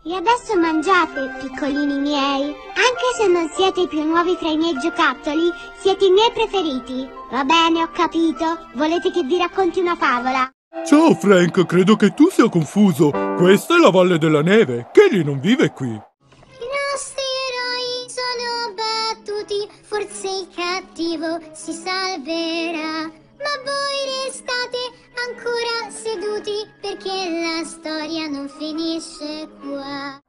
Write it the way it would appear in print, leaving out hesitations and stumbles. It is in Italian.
E adesso mangiate, piccolini miei. Anche se non siete i più nuovi tra i miei giocattoli, siete i miei preferiti. Va bene, ho capito. Volete che vi racconti una favola? Ciao Frank, credo che tu sia confuso. Questa è la Valle della Neve. Kelly non vive qui. I nostri eroi sono battuti, forse il cattivo si salverà. Ma voi restate ancora seduti perché la storia non finisce qua.